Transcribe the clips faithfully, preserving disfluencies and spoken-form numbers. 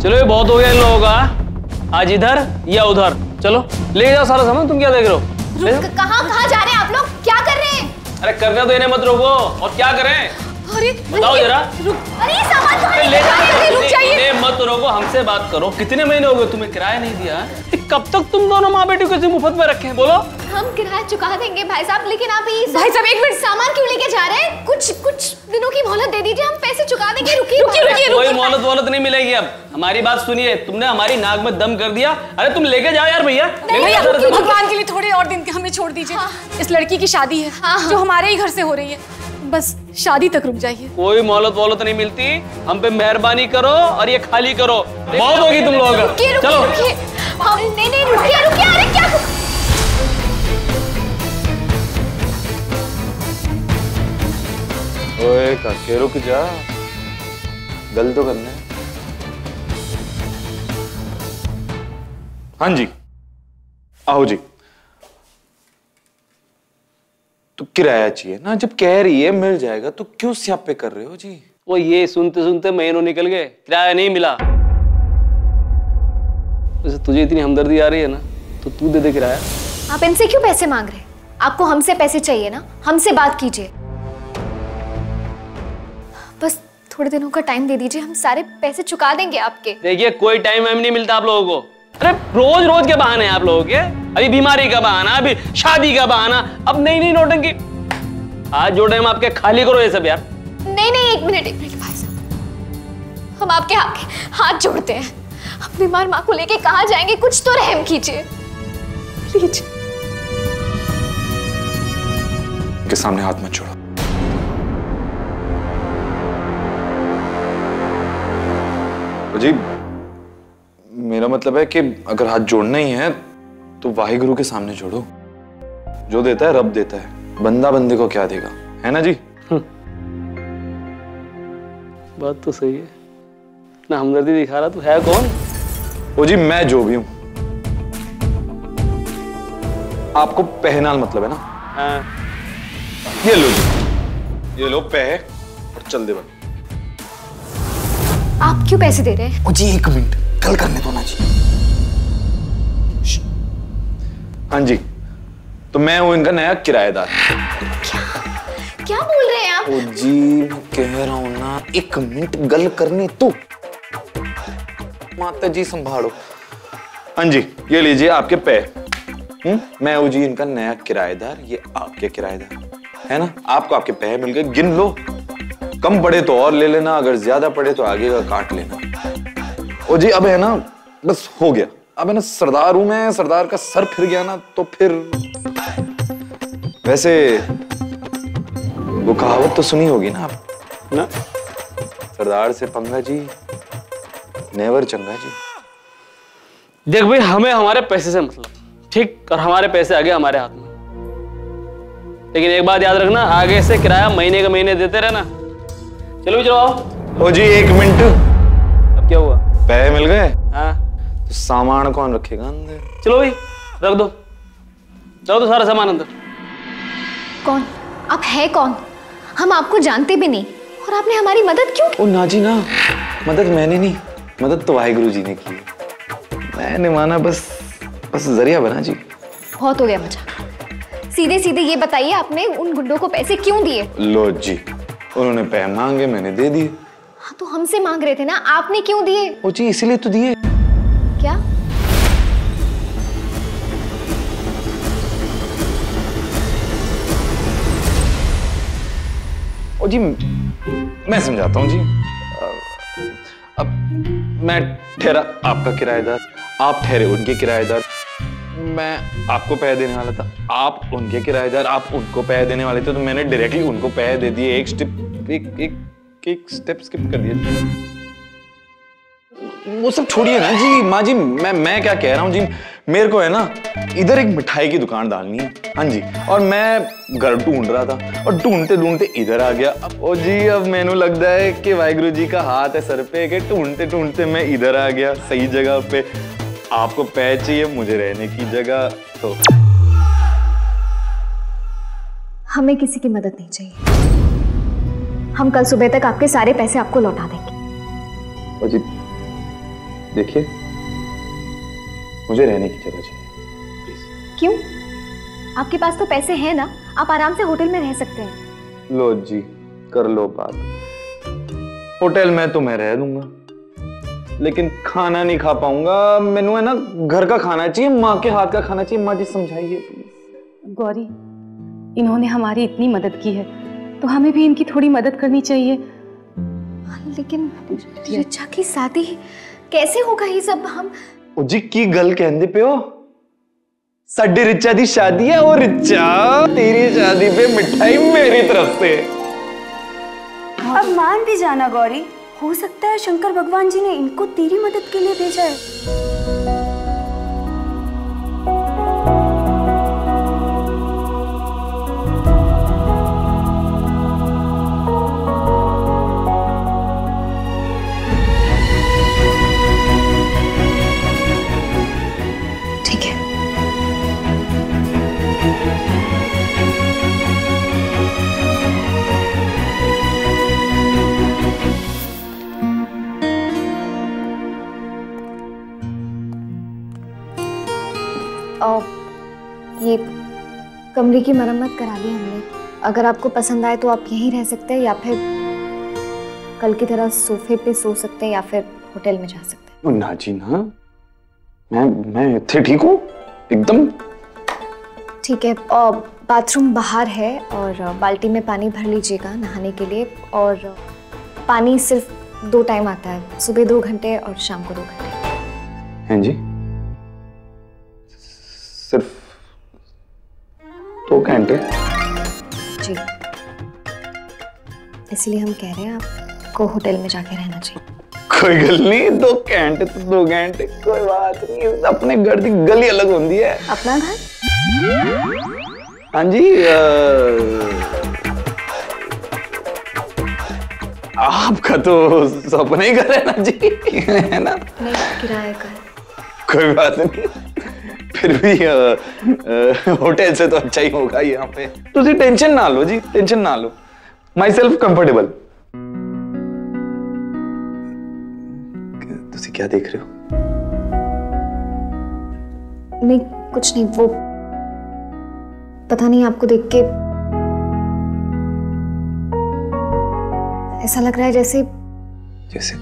चलो ये बहुत हो गया इन लोगों का, आज इधर या उधर। चलो ले जाओ सारा सामान। तुम क्या देख रहे हो? कहाँ कहाँ जा रहे हैं आप लोग? क्या कर रहे हैं? अरे करने तो इन्हें मत रोको। और क्या करें अरे बताओ जरा। अरे सामान कहाँ ले जाओ। रुक जाइए। इन्हें मत रोको, हमसे बात करो। कितने महीने हो गए तुम्हें किराया नहीं दिया? कब तक तुम दोनों माँ बेटी को मुफ्त में रखे हैं? बोलो। हम किराया चुका देंगे भाई साहब, लेकिन आप ये भाई साहब एक मिनट, सामान क्यों लेके जा रहे हैं? कुछ कुछ दिनों की मोहलत दे दीजिए, हम पैसे चुका देंगे। रुकिए रुकिए रुकिए। कोई मोहलत वोहलत नहीं मिलेगी अब। हमारी बात सुनिए, तुमने हमारी नाक में दम कर दिया। अरे तुम लेके जाओ यार भैया। भगवान के लिए थोड़े और दिन हमें छोड़ दीजिए। इस लड़की की शादी है जो हमारे ही घर से हो रही है, बस शादी तक रुक जाइए। कोई मोहलत वोहलत नहीं मिलती। हम पे मेहरबानी करो और ये खाली करो। बहुत होगी तुम लोगों का। चलो नहीं नहीं रुकिए रुकिए। अरे क्या ओए काके रुक जा, गल तो करना है। हाँ जी आओ जी। तो किराया चाहिए ना, जब कह रही है मिल जाएगा तो क्यों स्यापे कर रहे हो जी? वो ये सुनते सुनते महीनों निकल गए, किराया नहीं मिला। वैसे तुझे इतनी हमदर्दी आ रही है ना तो तू दे दे किराया। आप इनसे क्यों पैसे मांग रहे हैं? आपको हमसे पैसे चाहिए ना, हमसे बात कीजिए। बस थोड़े दिनों का टाइम दे दीजिए, हम सारे पैसे चुका देंगे आपके। देखिए कोई टाइम वाइम नहीं मिलता आप लोगों को। अरे रोज रोज के बहाने हैं आप लोगों के। अभी बीमारी का बहाना, अभी शादी का बहाना, अब नई नई नोटंकी। आज जो टाइम आपके खाली करो ये सब यार। नहीं नहीं एक मिनट एक मिनट भाई साहब, हम आपके हाथ हाथ जोड़ते हैं। हम बीमार माँ को लेके कहाँ जाएंगे? कुछ तो रहम कीजिए प्लीज। के सामने हाथ मत छोड़ो। जी मेरा मतलब है कि अगर हाथ जोड़ना ही है तो वाहिगुरु के सामने जोड़ो। जो देता है रब देता है, बंदा बंदे को क्या देगा, है ना जी? बात तो सही है ना। हमदर्दी दिखा रहा तू है कौन? ओ जी मैं जो भी हूं। आपको पहनाल मतलब है ना? हाँ। ये लो जी, ये लो पह और चल दे बन। आप क्यों पैसे दे रहे हैं? ओ जी एक मिनट, कल करने दो ना जी। हाँ जी तो मैं हूं इनका नया किराएदार। क्या क्या बोल रहे हैं आप? ओ जी मैं कह रहा हूं ना, एक मिनट गल करने तो। माता जी संभालो। हाँ जी ये लीजिए आपके पे। हम्म मैं हूं जी इनका नया किराएदार, ये आपके किराएदार है ना। आपको आपके पे मिल गए, गिन लो। कम पड़े तो और ले लेना, अगर ज्यादा पड़े तो आगे का काट लेना। ओ जी अब है ना बस हो गया। अब है ना सरदार हूं मैं, सरदार का सर फिर गया ना तो फिर। वैसे वो कहावत तो सुनी होगी ना आप ना, सरदार से पंगा जी नेवर चंगा जी। देख भाई हमें हमारे पैसे से मतलब ठीक, और हमारे पैसे आगे हमारे हाथ में। लेकिन एक बात याद रखना, आगे से किराया महीने के महीने देते रहना। चलो चलो आओ। ओ जी एक मिनट। अब क्या हुआ? पैसे मिल गए? हाँ तो सामान कौन रखेगा अंदर? चलो भाई रख दो, रख दो सारा सामान अंदर। कौन आप है कौन? हम आपको जानते भी नहीं और आपने हमारी मदद क्यों की? ओ ना जी ना, मदद मैंने नहीं, मदद तो वाहिगुरु जी ने की। मैंने माना बस बस जरिया बना जी। बहुत हो गया मजाक। सीधे सीधे ये बताइए आपने उन गुंडों को पैसे क्यों दिए? लो जी उन्होंने पैसे मांगे, मैंने दे दिए। हाँ तो हमसे मांग रहे थे ना, आपने क्यों दिए? ओ जी इसीलिए तो दिए। क्या? ओ जी मैं समझाता हूँ जी। अब मैं ठहरा आपका किराएदार, आप ठहरे उनके किराएदार। मैं आपको पैसे देने वाला था, आप उनके किराएदार, आप उनको पैसे देने वाले थे, तो मैंने डायरेक्टली उनको पैसे दे दिए। एक स्टेप एक एक एक स्टेप स्किप कर दिया। वो सब छोड़िए ना जी। माँ जी मैं मैं क्या कह रहा हूँ जी, मेरे को है ना इधर एक मिठाई की दुकान डालनी है। हाँ जी और मैं घर ढूंढ रहा था और ढूंढते ढूंढते इधर आ गया। अब ओ जी अब मैनू लगता है कि वाहिगुरु जी का हाथ है सर पे, कि ढूंढते ढूंढते मैं इधर आ गया सही जगह पे। आपको पैसे चाहिए, मुझे रहने की जगह। तो हमें किसी की मदद नहीं चाहिए। हम कल सुबह तक आपके सारे पैसे आपको लौटा देंगे। ओ जी देखिए, मुझे रहने की जगह चाहिए प्लीज। क्यों? आपके पास तो पैसे हैं ना, आप आराम से होटल में रह सकते हैं। लो जी, कर लो बात। होटल में तो मैं रह दूंगा, लेकिन खाना नहीं खा पाऊंगा। मैनू है ना घर का खाना चाहिए, माँ के हाथ का खाना चाहिए। माँ जी समझाइए प्लीज। गौरी, इन्होंने हमारी इतनी मदद की है तो हमें भी इनकी थोड़ी मदद करनी चाहिए। लेकिन रिचा की शादी कैसे होगा ये सब? हम जी की गल कहंदे पे हो, साडी रिचा दी शादी है। और रिचा, तेरी शादी पे मिठाई मेरी तरफ से। अब मान भी जाना गौरी, हो सकता है शंकर भगवान जी ने इनको तेरी मदद के लिए भेजा है। ठीक है। और ये कमरे की मरम्मत करा दी हमने। अगर आपको पसंद आए तो आप यहीं रह सकते हैं, या फिर कल की तरह सोफे पे सो सकते हैं, या फिर होटल में जा सकते हैं। ना जी ना, मैं मैं इतने ठीक हूँ एकदम। ठीक है। और बाथरूम बाहर है, और बाल्टी में पानी भर लीजिएगा नहाने के लिए। और पानी सिर्फ दो टाइम आता है, सुबह दो घंटे और शाम को दो घंटे। हैं जी? सिर्फ दो घंटे? जी, इसलिए हम कह रहे हैं आपको होटल में जाके रहना चाहिए। कोई गल नहीं, दो घंटे तो दो घंटे, कोई बात नहीं। अपने घर की गली अलग होती है। अपना घर? हाँ जी, आ, आपका तो सपना ही घर है ना जी, है ना? नहीं, किराए का। कोई बात नहीं, फिर भी आ, आ, होटल से तो अच्छा ही होगा यहाँ पे। तुझे टेंशन ना लो जी, टेंशन ना लो। My self comfortable. तुझे क्या देख रहे हो? नहीं, कुछ नहीं। वो पता नहीं, आपको देख के ऐसा लग रहा है जैसे जैसे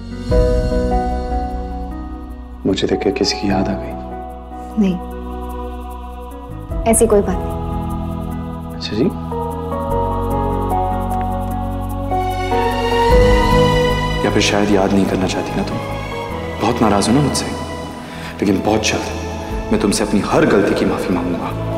मुझे देख के किसी की याद आ गई। नहीं, ऐसी कोई बात नहीं। अच्छा जी, या फिर शायद याद नहीं करना चाहती ना तुम? बहुत नाराज हो ना मुझसे, लेकिन बहुत जल्द मैं तुमसे अपनी हर गलती की माफी मांगूंगा।